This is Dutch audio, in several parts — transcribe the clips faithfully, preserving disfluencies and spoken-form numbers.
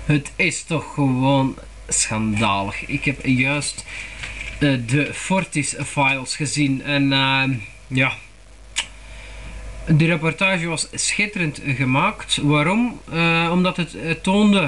Het is toch gewoon schandalig. Ik heb juist uh, de Fortis files gezien en uh, ja, die reportage was schitterend gemaakt. Waarom? Uh, omdat het uh, toonde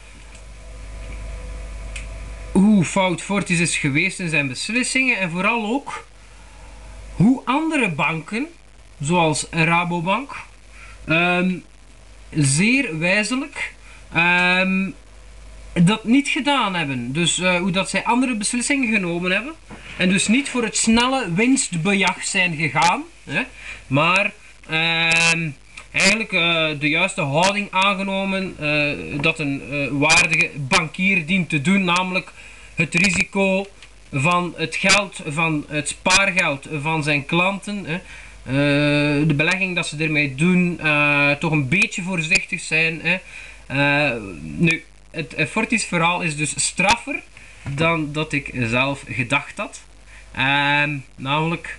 hoe fout Fortis is geweest in zijn beslissingen en vooral ook hoe andere banken, zoals Rabobank, um, zeer wijzelijk um, dat niet gedaan hebben. Dus uh, hoe dat zij andere beslissingen genomen hebben en dus niet voor het snelle winstbejag zijn gegaan, hè, maar um, eigenlijk uh, de juiste houding aangenomen uh, dat een uh, waardige bankier dient te doen, namelijk het risico van het geld, van het spaargeld van zijn klanten, hè, uh, de belegging dat ze ermee doen, uh, toch een beetje voorzichtig zijn. Hè. Uh, nu, het uh, Fortis verhaal is dus straffer dan dat ik zelf gedacht had. Uh, namelijk,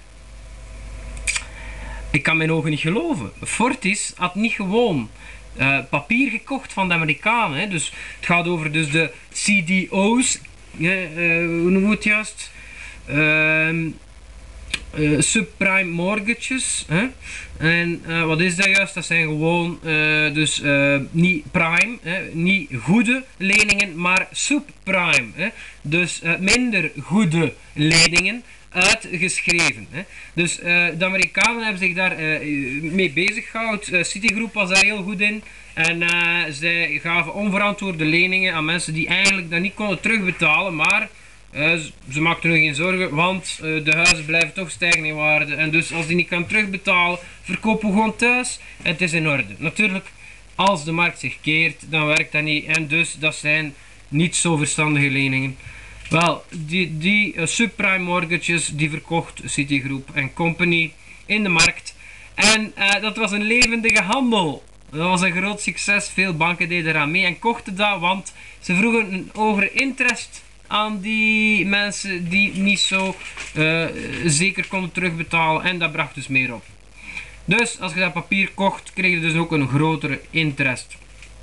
ik kan mijn ogen niet geloven. Fortis had niet gewoon uh, papier gekocht van de Amerikanen. Hè. Dus het gaat over dus de C D O's. Ja, uh, hoe noemen we het juist? Uh, uh, subprime mortgages. Hè? En uh, wat is dat juist? Dat zijn gewoon uh, dus uh, niet prime, hè? Niet goede leningen, maar subprime. Hè? Dus uh, minder goede leningen uitgeschreven. Hè? Dus uh, de Amerikanen hebben zich daar uh, mee bezig gehouden. Uh, Citigroup was daar heel goed in. En uh, zij gaven onverantwoorde leningen aan mensen die eigenlijk dat niet konden terugbetalen. Maar uh, ze maakten er geen zorgen, want uh, de huizen blijven toch stijgen in waarde. En dus als die niet kan terugbetalen, verkopen we gewoon thuis en het is in orde. Natuurlijk, als de markt zich keert, dan werkt dat niet. En dus, dat zijn niet zo verstandige leningen. Wel, die, die uh, subprime mortgages, die verkocht Citigroup en Company in de markt. En uh, dat was een levendige handel. Dat was een groot succes. Veel banken deden eraan mee en kochten dat, want ze vroegen een hogere interest aan die mensen die niet zo uh, zeker konden terugbetalen. En dat bracht dus meer op. Dus als je dat papier kocht, kreeg je dus ook een grotere interest.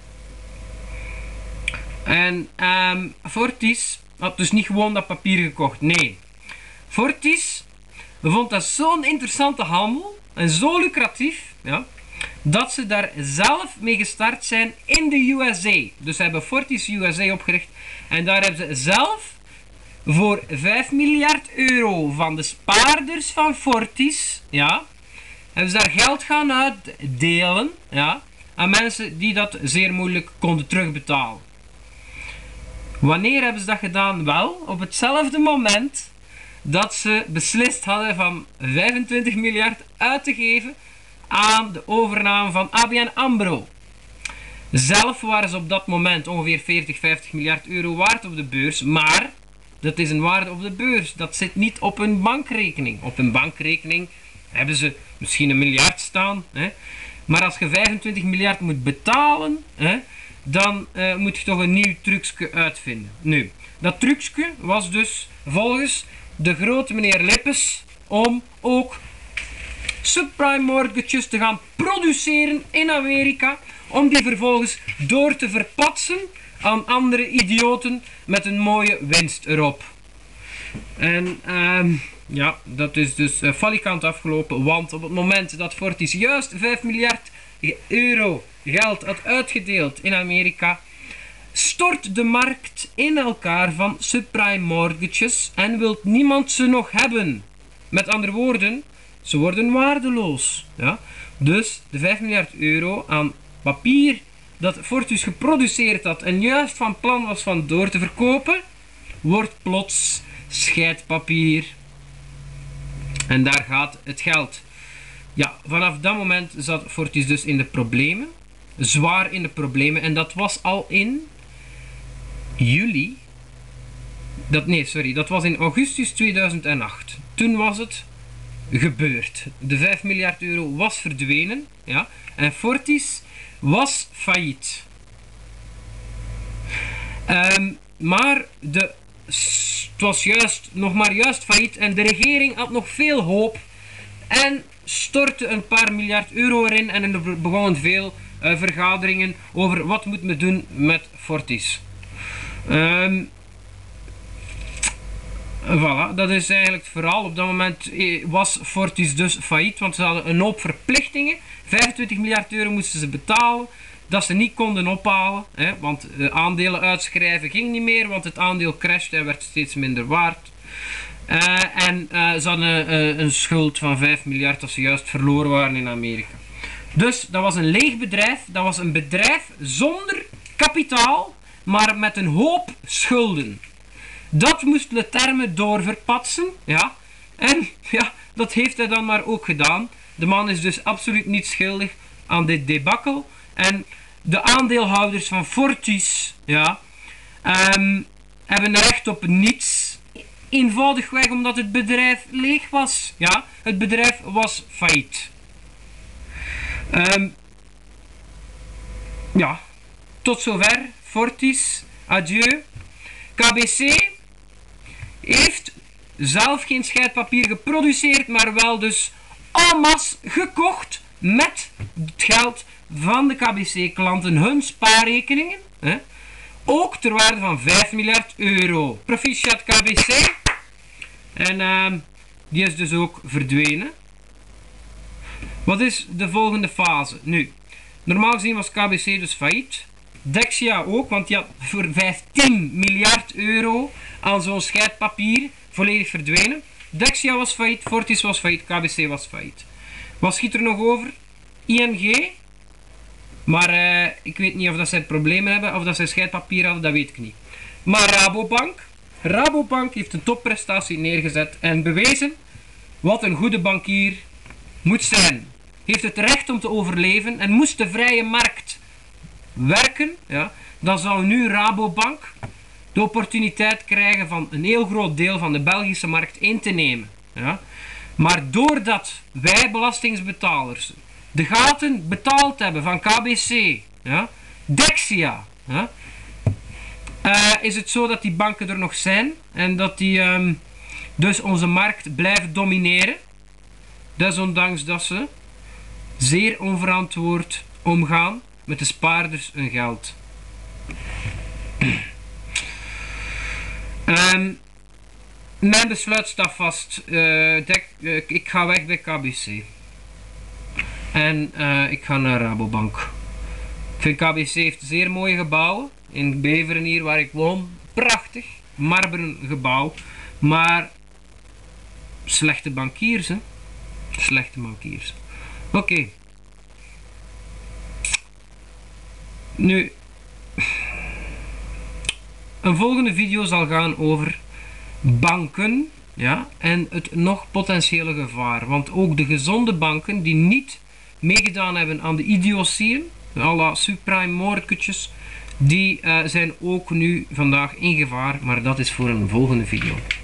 En um, Fortis had dus niet gewoon dat papier gekocht. Nee. Fortis vond dat zo'n interessante handel en zo lucratief, ja, dat ze daar zelf mee gestart zijn in de U S A. Dus ze hebben Fortis U S A opgericht en daar hebben ze zelf voor vijf miljard euro van de spaarders van Fortis, ja, hebben ze daar geld gaan uitdelen, ja, aan mensen die dat zeer moeilijk konden terugbetalen. Wanneer hebben ze dat gedaan? Wel, op hetzelfde moment dat ze beslist hadden van vijfentwintig miljard uit te geven aan de overname van A B N AMRO. Zelf waren ze op dat moment ongeveer veertig, vijftig miljard euro waard op de beurs, maar dat is een waarde op de beurs. Dat zit niet op hun bankrekening. Op hun bankrekening hebben ze misschien een miljard staan, hè? Maar als je vijfentwintig miljard moet betalen, hè, dan uh, moet je toch een nieuw trucje uitvinden. Nu, dat trucje was dus volgens de grote meneer Lippes om ook subprime mortgages te gaan produceren in Amerika, om die vervolgens door te verpatsen aan andere idioten met een mooie winst erop. En um, ja, dat is dus uh, falikant afgelopen, want op het moment dat Fortis juist vijf miljard euro geld had uitgedeeld in Amerika, stort de markt in elkaar van subprime mortgages en wil niemand ze nog hebben. Met andere woorden, ze worden waardeloos. Ja? Dus de vijf miljard euro aan papier dat Fortis geproduceerd had en juist van plan was van door te verkopen, wordt plots scheidpapier. En daar gaat het geld. Ja, vanaf dat moment zat Fortis dus in de problemen. Zwaar in de problemen. En dat was al in juli. Dat, nee, sorry. Dat was in augustus tweeduizend acht. Toen was het gebeurd. De vijf miljard euro was verdwenen. Ja, en Fortis was failliet. Um, maar de, het was juist, nog maar juist failliet. En de regering had nog veel hoop. En stortte een paar miljard euro erin. En er begonnen veel uh, vergaderingen over wat moet men doen met Fortis. Um, Voilà, dat is eigenlijk het verhaal. Op dat moment was Fortis dus failliet, want ze hadden een hoop verplichtingen. vijfentwintig miljard euro moesten ze betalen, dat ze niet konden ophalen. Hè, want uh, aandelen uitschrijven ging niet meer, want het aandeel crashte en werd steeds minder waard. Uh, en uh, ze hadden uh, een schuld van vijf miljard dat ze juist verloren waren in Amerika. Dus dat was een leeg bedrijf, dat was een bedrijf zonder kapitaal, maar met een hoop schulden. Dat moest Leterme doorverpatsen, ja. En ja, dat heeft hij dan maar ook gedaan. De man is dus absoluut niet schuldig aan dit debakkel. En de aandeelhouders van Fortis, ja, um, hebben recht op niets. Eenvoudigweg omdat het bedrijf leeg was, ja. Het bedrijf was failliet. Um, ja, tot zover. Fortis, adieu. K B C heeft zelf geen scheidpapier geproduceerd, maar wel dus en masse gekocht met het geld van de K B C-klanten, hun spaarrekeningen. Hè? Ook ter waarde van vijf miljard euro. Proficiat K B C. En uh, die is dus ook verdwenen. Wat is de volgende fase? Nu, normaal gezien was K B C dus failliet. Dexia ook, want die had voor vijftien miljard euro aan zo'n scheidpapier volledig verdwenen. Dexia was failliet, Fortis was failliet, K B C was failliet. Wat schiet er nog over? I N G. Maar uh, ik weet niet of dat zij problemen hebben, of dat zij scheidpapier hadden, dat weet ik niet. Maar Rabobank. Rabobank heeft een topprestatie neergezet en bewezen wat een goede bankier moet zijn. Heeft het recht om te overleven en moest de vrije markt werken, ja, dan zou nu Rabobank de opportuniteit krijgen van een heel groot deel van de Belgische markt in te nemen. Ja. Maar doordat wij belastingsbetalers de gaten betaald hebben van K B C, ja, Dexia, ja, uh, is het zo dat die banken er nog zijn en dat die um, dus onze markt blijven domineren. Desondanks dat ze zeer onverantwoord omgaan met de spaarders hun geld. um, mijn besluit staat vast. Uh, dek, uh, ik ga weg bij K B C. En uh, ik ga naar Rabobank. Ik vind K B C heeft zeer mooie gebouwen. In Beveren hier waar ik woon. Prachtig. Marmeren gebouw. Maar slechte bankiers, hè. Slechte bankiers. Oké. Okay. Nu, een volgende video zal gaan over banken, ja, en het nog potentiële gevaar. Want ook de gezonde banken die niet meegedaan hebben aan de idiotieën, à la subprime mortgages, die uh, zijn ook nu vandaag in gevaar. Maar dat is voor een volgende video.